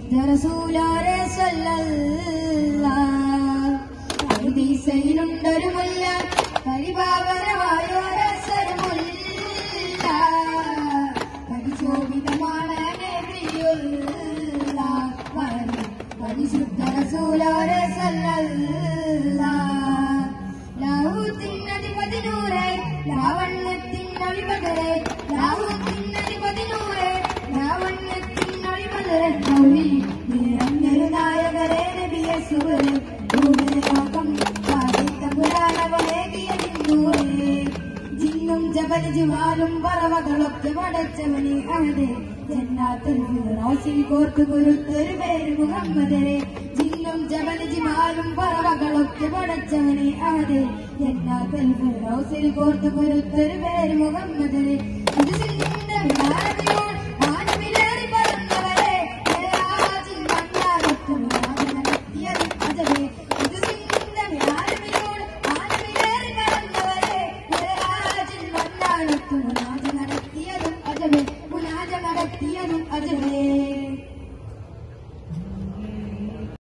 പരിശുദ്ധ റസൂലാരെ സല്ലല്ലാഹ് ഹദീസിലുണ്ടൊരു മുല്ല പരിപാവനമായൊരസരമുല്ല പരിശോഭിതമാണ് നബിയുള്ള പരിശുദ്ധ റസൂലാരെ സല്ലല്ലാഹ് ലാഹൂത്തിനധിപതി നൂറേ ലാവണ്യത്തിനൊളിപകരെ ലാഹൂത്തിനധിപതി നൂറേ ലാവണ്യത്തിനൊളിപകരെ കൗലി നിറഞ്ഞൊരു നായകരെ നബിയെ സുവരെ ഭൂമിയെ ലോകം സാഹിത്യ പുരാണവളേകിയ ജിന്നൂറേ ജിന്നും ജബൽ ജിവാലും പറവകളൊക്കെ പടച്ചവനെ അഹദേ ജന്നാത്തുൽ ഫിർദൗസിൽ കോർത്തു കുരുത്തൊരു പേര് മുഹമ്മദരെ ജിന്നും ജബൽ ജിവാലും പറവകളൊക്കെ പടച്ചവനെ അഹദേ ജന്നാത്തുൽ ഫിർദൗസിൽ കോർത്തു കുരുത്തൊരു പേര് മുഹമ്മദരെ ഇത് സിന്ധിന്റെ വിലാരത്തിയോട് ആനമിലേറി പറന്നവരെ മേരാജിൽ മണ്ണാകത്തും നടത്തിയത് അജബേ ഇത് സിന്ധിന്റെ വിലാരത്തിയോട് ആനമിലേറി പറന്നവരെ മേരാജിൽ മണ്ണാകത്തും നടത്തിയതും അജബേ നടത്തിയതും അജബേ